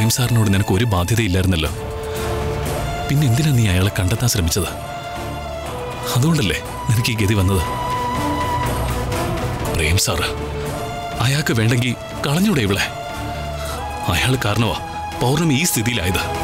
പ്രേം സാറിനോട് നിനക്ക് ഒരു ബാധ്യതയില്ലായിരുന്നല്ലോ. പിന്നെ എന്തിനാ നീ അയാളെ കണ്ടെത്താൻ ശ്രമിച്ചത്? അതുകൊണ്ടല്ലേ നിനക്ക് ഈ ഗതി വന്നത്? പ്രേം സാറ് അയാൾക്ക് വേണ്ടെങ്കിൽ കളഞ്ഞൂടെ ഇവളെ? അയാൾ കാരണമാ പൗർണമി ഈ സ്ഥിതിയിലായത്.